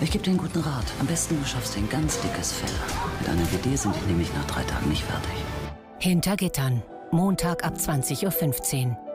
Ich gebe dir einen guten Rat. Am besten du schaffst dir ein ganz dickes Fell. Mit einer WD sind die nämlich nach 3 Tagen nicht fertig. Hinter Gittern. Montag ab 20:15 Uhr.